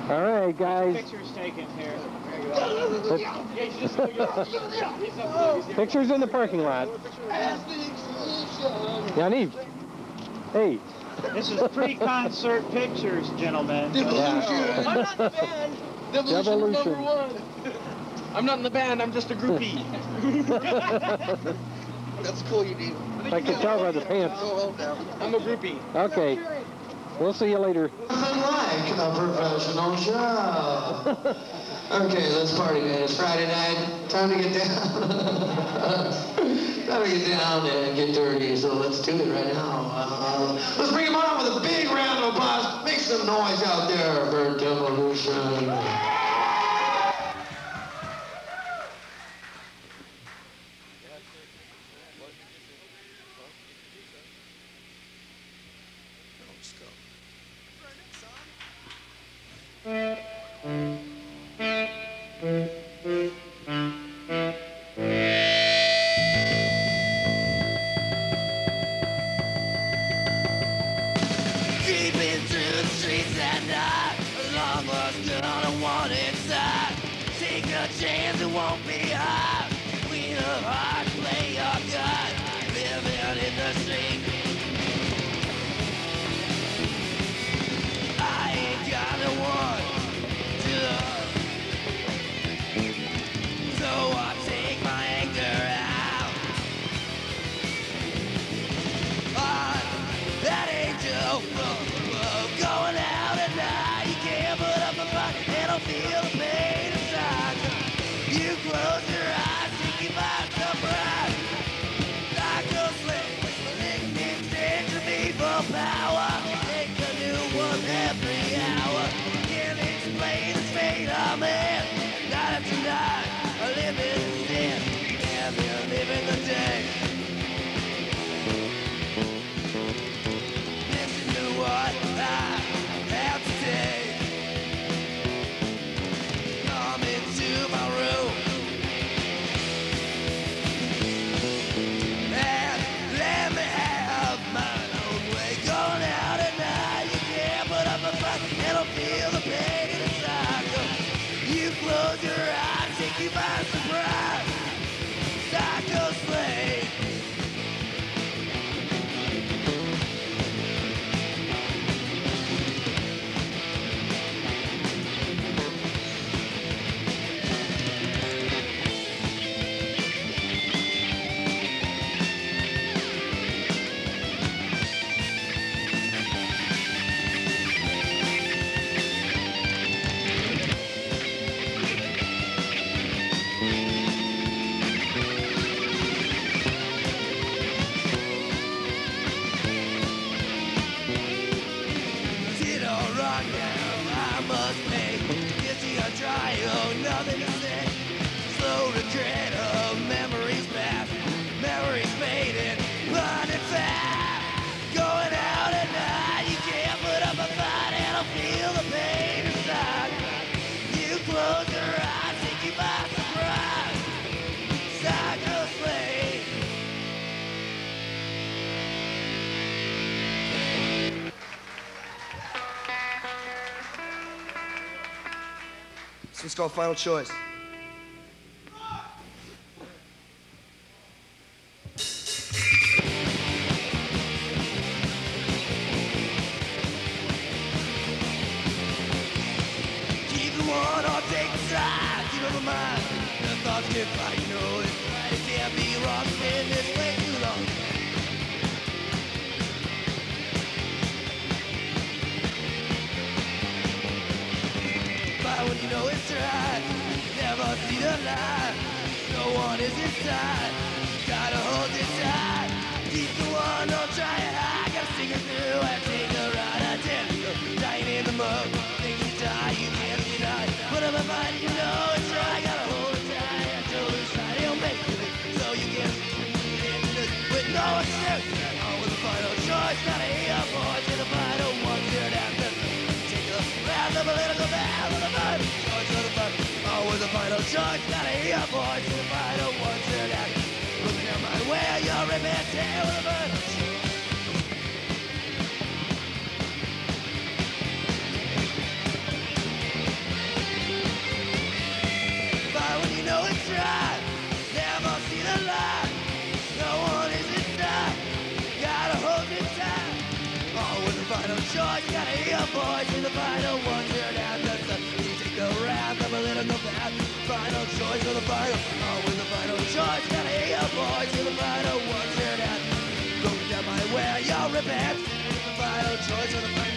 All right, guys. Pictures taken here. Pictures in the parking lot. Yanni. Hey. This is pre-concert pictures, gentlemen. Devolution. I'm not in the band. Devolution #1. I'm not in the band. I'm just a groupie. That's cool, you do. I can tell by the pants. I'm a groupie. Okay. We'll see you later. Nothing like a professional show. Okay, let's party, man. It's Friday night. Time to get down. Time to get down and get dirty. So let's do it right now. Let's bring him on with a big round of applause. Make some noise out there for Devolution. Creeping through the streets at night, long lost gun on one inside. Take a chance, it won't be high. Queen of hearts, play your God. Living in the street. I ain't got no one to love, so I take my anger out on that angel. Going out at night, you can't put up a fight and don't feel the pain inside. You close your eyes, think you might surprise. Like a slave, nickname stands to me for power. Take a new one every hour. Can't explain the fate I'm in. Night after night, I live in sin. And they're living the day. Listen to what I have to say. Come into my room and let me have my own way. Going out at night, you can't put up a fight and don't feel the pain inside. You close your eyes, take you by surprise. Psycho slave. Did all wrong now, I must pay. Guilty on trial, nothing to say. Slow regret of memories past, memories faded, blinded fast. Going out at night, you can't put up a fight and don't feel the pain inside. You close your eyes, take you by surprise. Psycho slave. This one's called Final Choice. Keep the one or take the side. Keep up my mind. The thoughts get by, you know it's right. It can't be wrong. It's been this way too long. Fight when you know it's right. Never see the light. No one is inside. Gotta hold it tight. Keep the one, don't try it high. Gotta sing it through and take a ride. I did dying in the mud. Things you die, you can't deny. Put up a fight, you know it's right. Gotta hold it tight until the side. It'll make you live so you can with no excuse. On with the final choice. Gotta hear boys in the final one. Here after. Take a round the political battle of the fight. Choice of the fight. On with the final choice. Gotta hear boys in the final one. Here after. Looking down my way, you're ripping tail of the final choice. choice, gotta hear a voice in the final one. Turn out the sun, you take the wrath of a little path. Final choice for the final, always the final choice. Gotta hear a voice in the final one. Turn out, going down my way, you'll repent. The final choice for the final.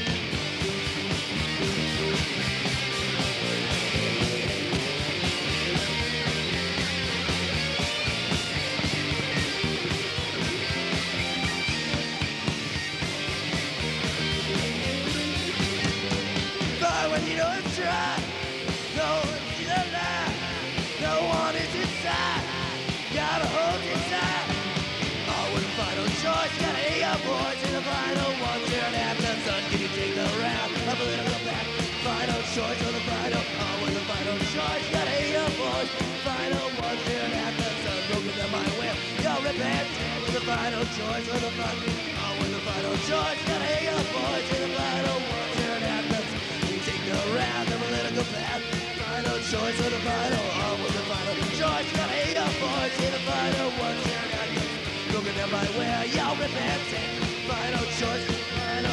When you know it's right, no one's in the lie, no one is inside, gotta hold it tight. Oh, with the final choice, gotta hear your voice in the final one. Turn after the sun, can you take the round? A political back, final choice for the final. Oh, with the final choice, gotta hear your voice. Final one, turn after the sun, broken down my will, you'll repent. With the final choice for the final. Oh, with the final choice, gotta hear your voice in the final one. Turn after the sun. Take the round, the political path. Final choice for the final. On with the final choice. Gotta hate our voice in the final one. Turn out, looking at my way, y'all repent. Final choice, final.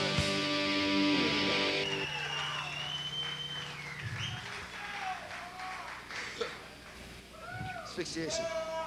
Asphyxiation.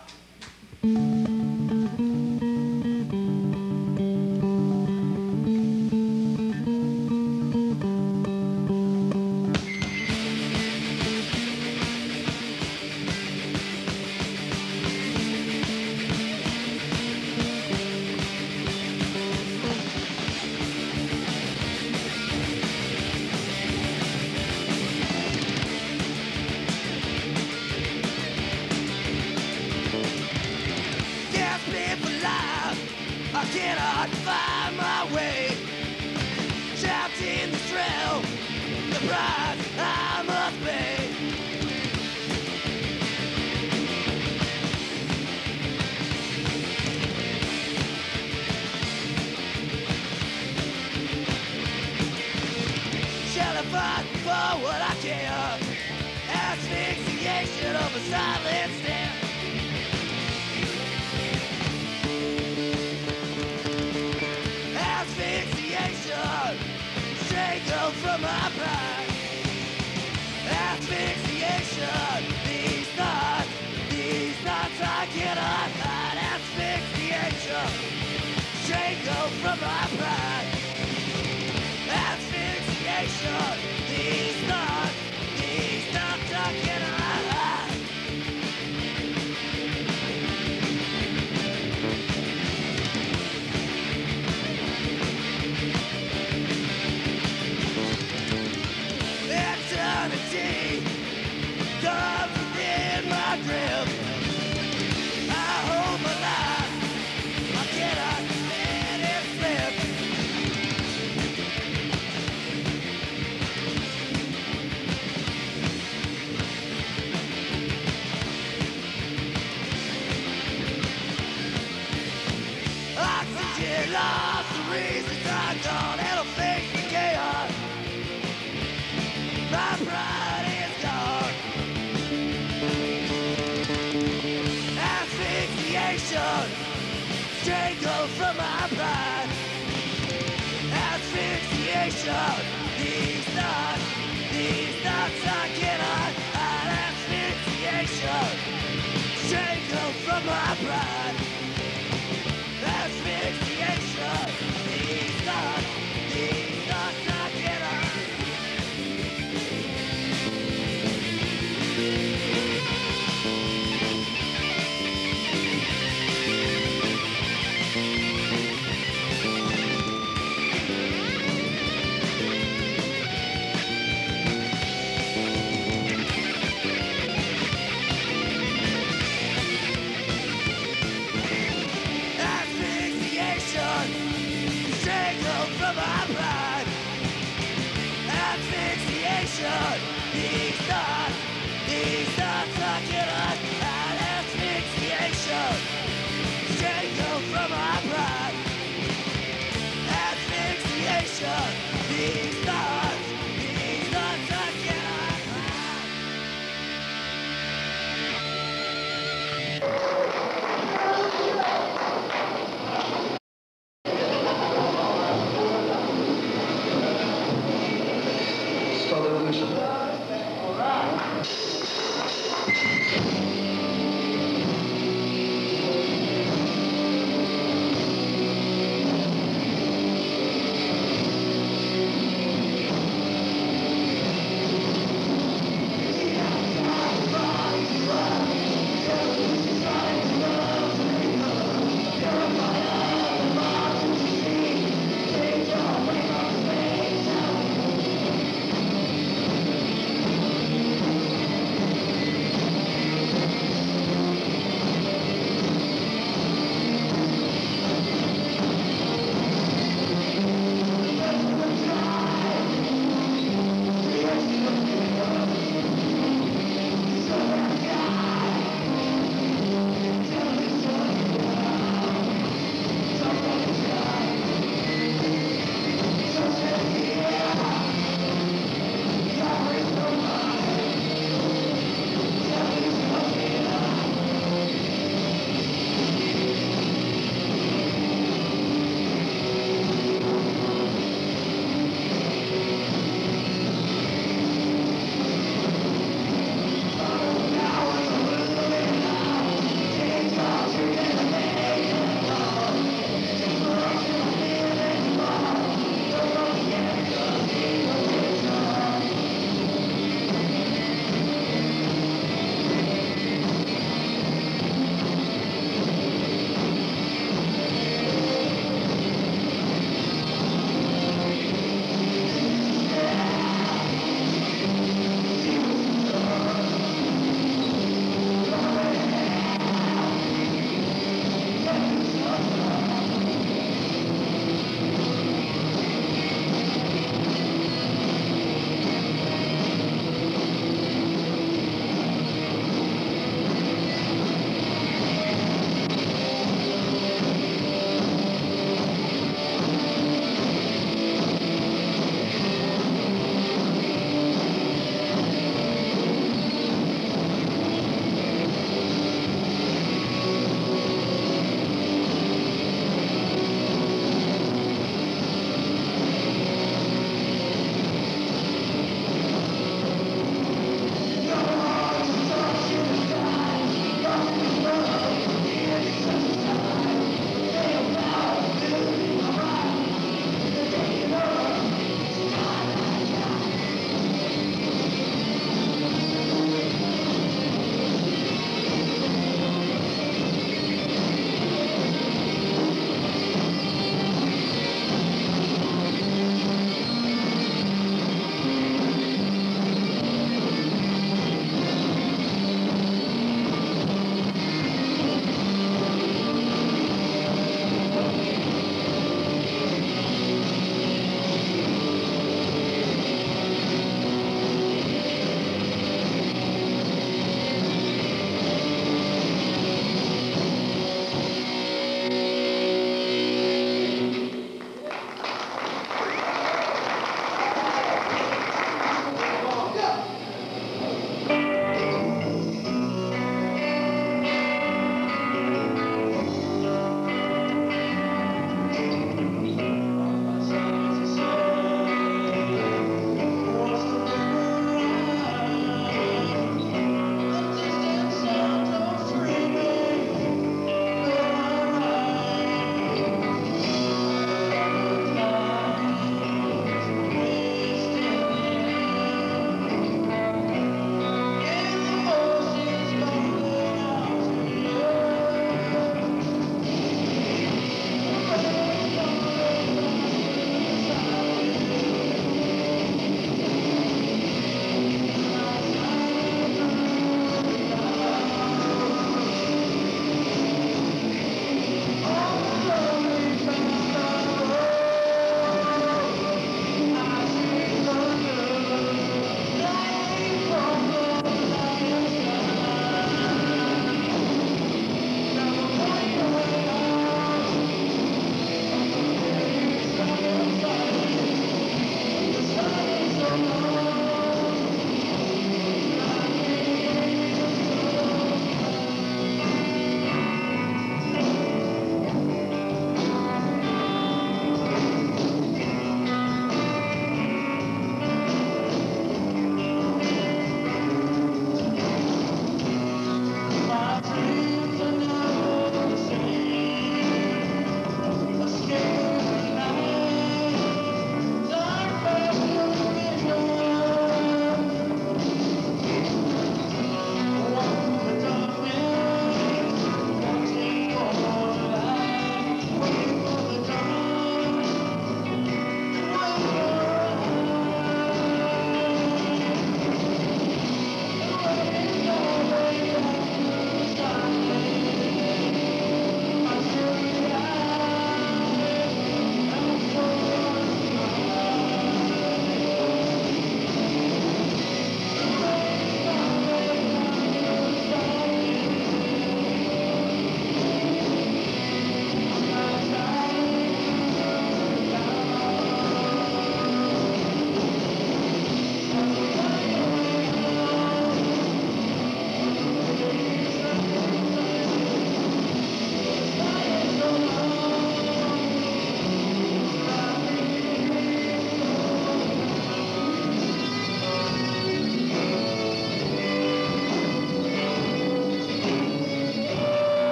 I cannot find my way, trapped in this realm, the price I must pay. Shall I fight for what I care? Asphyxiation of a silent stare. Asphyxiation, strangled from my pride. Asphyxiation, these thoughts I cannot hide. Asphyxiation, strangled from my pride. Asphyxiation, these thoughts I cannot hide. Eternity comes within my grip. I hold my life, I cannot let it slip. Oxygen lost, the reasons I'm gone, and I'll face the chaos. My pride is gone. Asphyxiation, strangled from my pride. Asphyxiation, these thoughts I cannot hide. Asphyxiation, strangled from my pride. Asphyxiation, these thoughts I cannot hide. Strangled from my pride. Asphyxiation, these thoughts I cannot hide. Asphyxiation, strangled from my pride. Asphyxiation, these thoughts I cannot hide.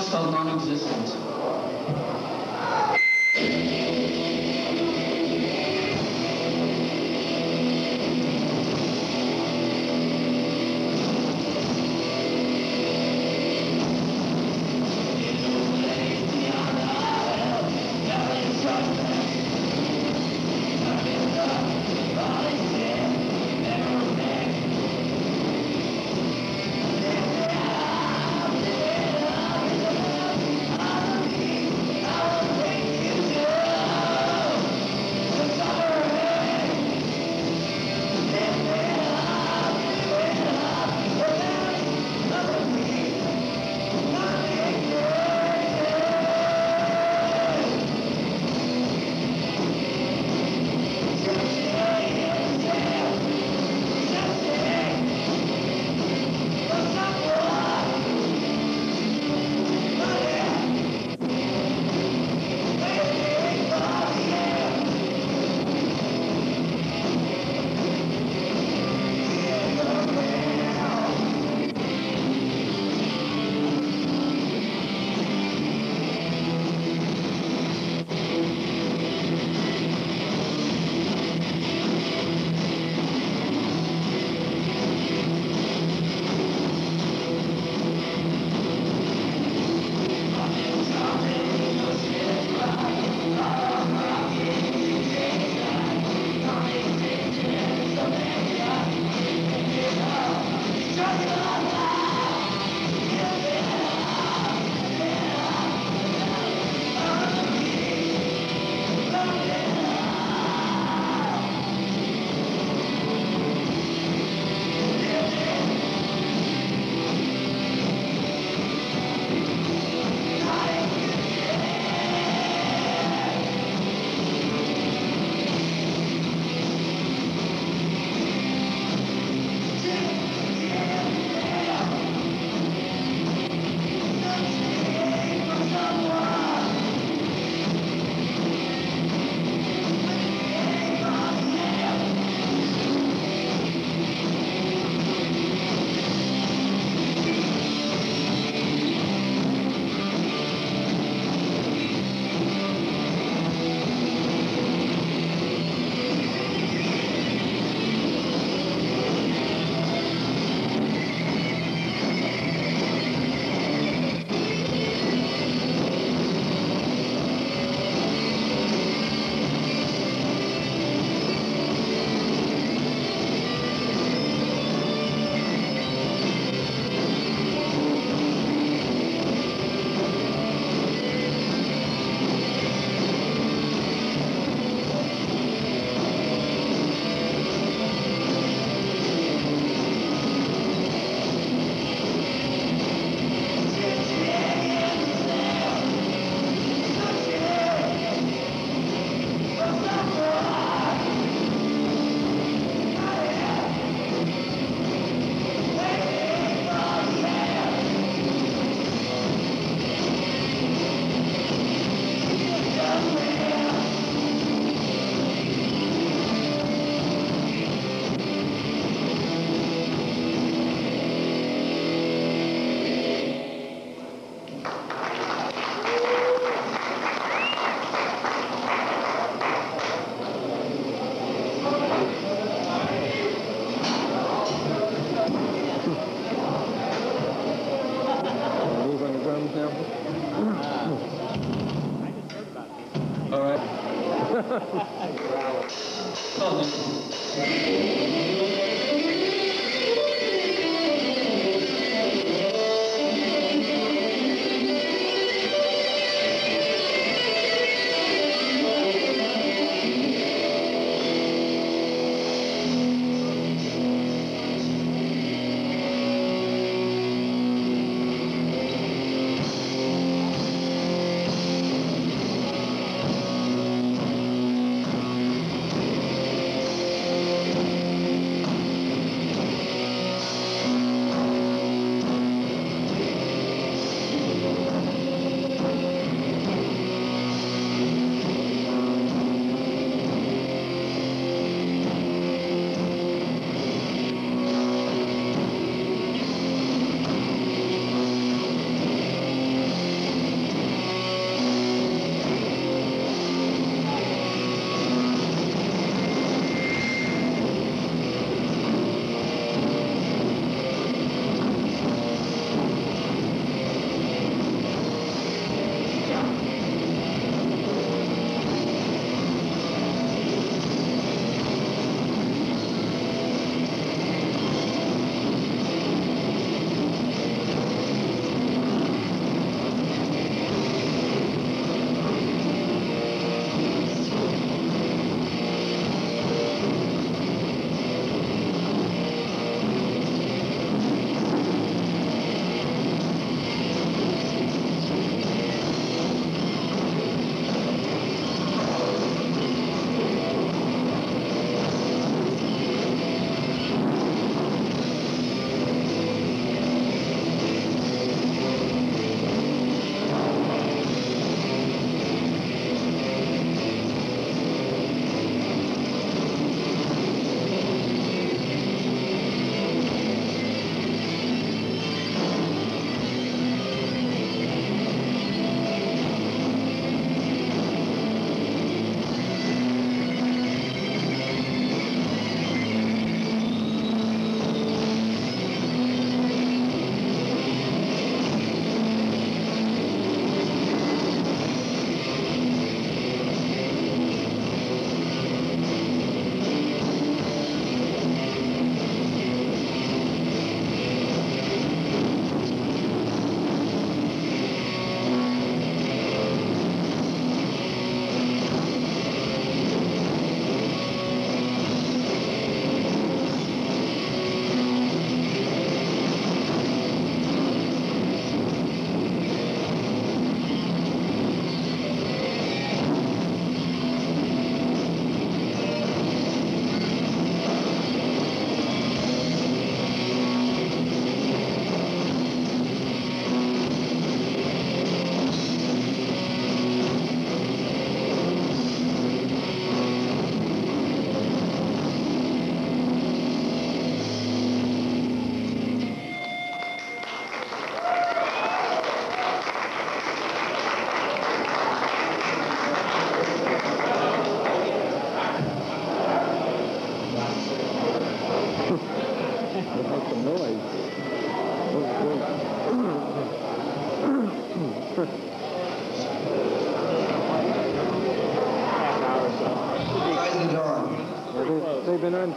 almost felt non-existent.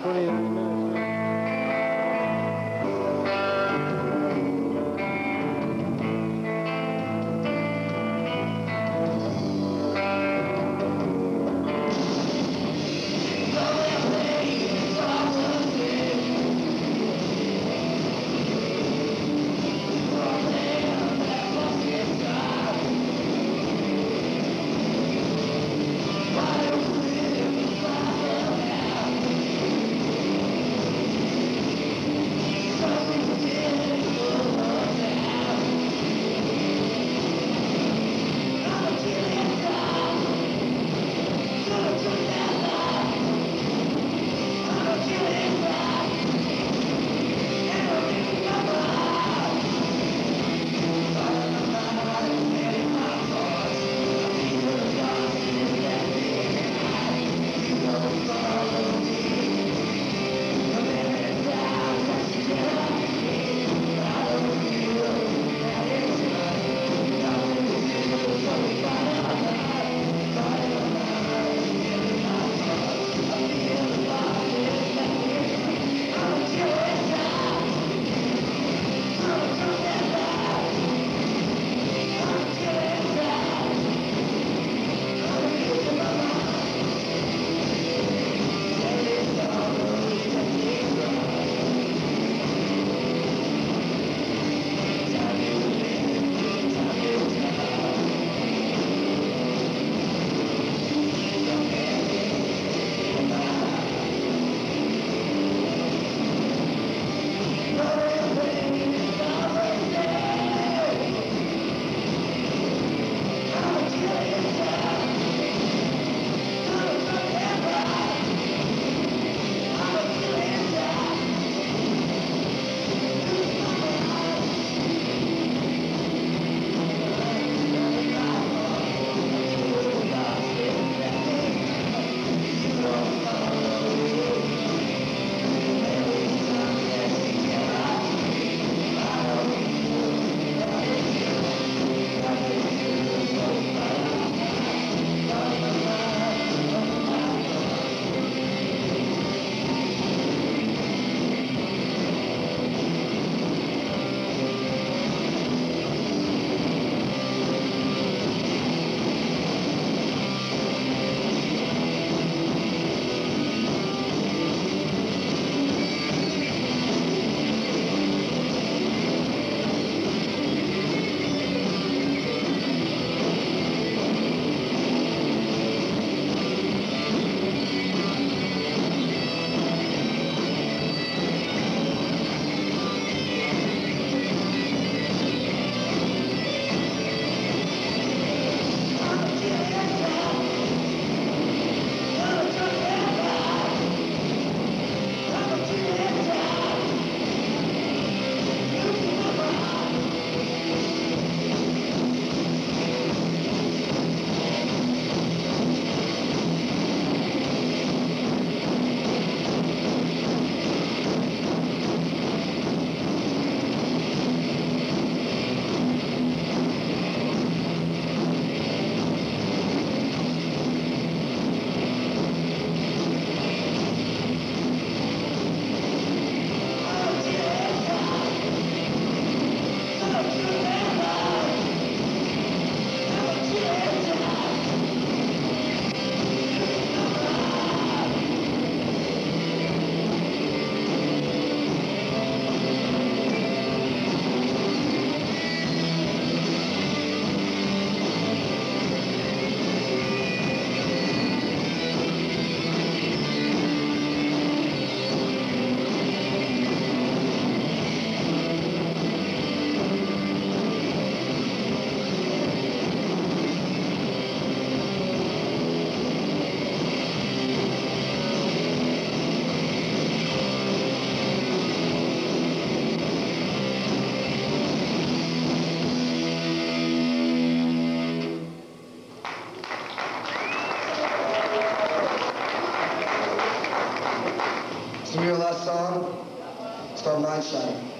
29 minutes. Your last song, it's called Mindshine.